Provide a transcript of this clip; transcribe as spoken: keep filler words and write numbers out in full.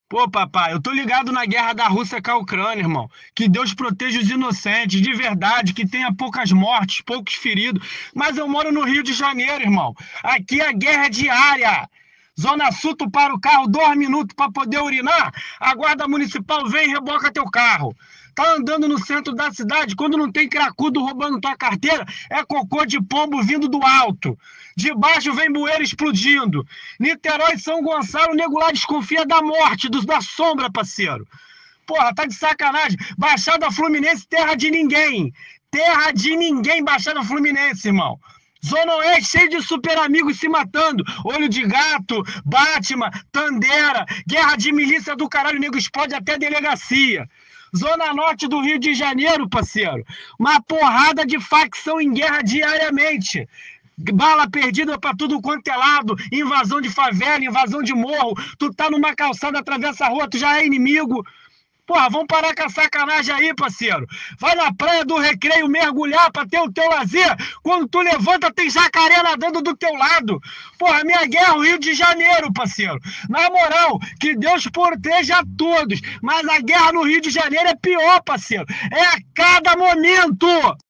Pô, papai, eu tô ligado na guerra da Rússia com a Ucrânia, irmão. Que Deus proteja os inocentes, de verdade, que tenha poucas mortes, poucos feridos. Mas eu moro no Rio de Janeiro, irmão. Aqui a guerra é diária. Zona Sul, tu para o carro dois minutos para poder urinar, a guarda municipal vem e reboca teu carro. Tá andando no centro da cidade, quando não tem cracudo roubando tua carteira, é cocô de pombo vindo do alto. De baixo vem bueiro explodindo. Niterói, São Gonçalo, o nego lá desconfia da morte, dos da sombra, parceiro. Porra, tá de sacanagem. Baixada Fluminense, terra de ninguém. Terra de ninguém, Baixada Fluminense, irmão. Zona Oeste cheio de super amigos se matando. Olho de gato, Batman, Tandera, guerra de milícia do caralho, nego explode até delegacia. Zona Norte do Rio de Janeiro, parceiro. Uma porrada de facção em guerra diariamente. Bala perdida pra tudo quanto é lado, invasão de favela, invasão de morro. Tu tá numa calçada, atravessa a rua, tu já é inimigo. Porra, vamos parar com a sacanagem aí, parceiro. Vai na praia do Recreio mergulhar pra ter o teu lazer. Quando tu levanta, tem jacaré nadando do teu lado. Porra, minha guerra é o Rio de Janeiro, parceiro. Na moral, que Deus proteja a todos. Mas a guerra no Rio de Janeiro é pior, parceiro. É a cada momento.